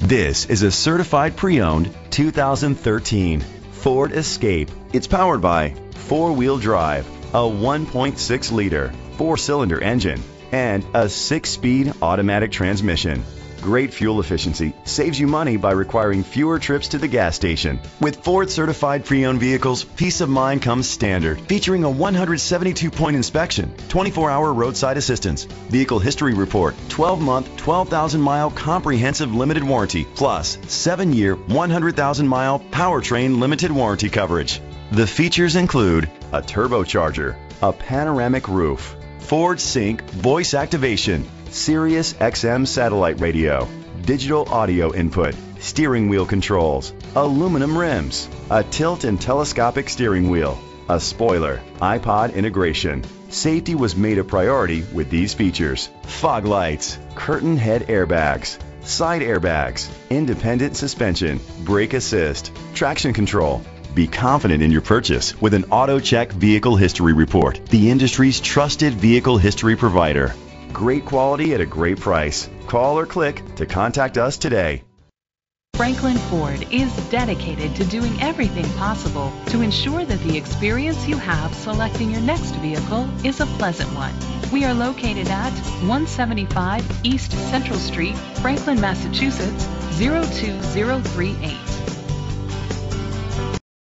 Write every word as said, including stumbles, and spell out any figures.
This is a certified pre-owned two thousand thirteen Ford Escape. It's powered by four-wheel drive, a one point six liter four-cylinder engine, and a six-speed automatic transmission. Great fuel efficiency saves you money by requiring fewer trips to the gas station. With Ford certified pre-owned vehicles, peace of mind comes standard, featuring a one hundred seventy-two point inspection, twenty-four hour roadside assistance, vehicle history report, twelve month, twelve thousand mile comprehensive limited warranty, plus seven year, one hundred thousand mile powertrain limited warranty coverage. The features include a turbocharger, a panoramic roof, Ford Sync voice activation, Sirius X M satellite radio, digital audio input, steering wheel controls, aluminum rims, a tilt and telescopic steering wheel, a spoiler, iPod integration. Safety was made a priority with these features: fog lights, curtain head airbags, side airbags, independent suspension, brake assist, traction control. Be confident in your purchase with an AutoCheck Vehicle History Report, the industry's trusted vehicle history provider. Great quality at a great price. Call or click to contact us today. Franklin Ford is dedicated to doing everything possible to ensure that the experience you have selecting your next vehicle is a pleasant one. We are located at one seventy-five East Central Street, Franklin, Massachusetts zero two zero three eight.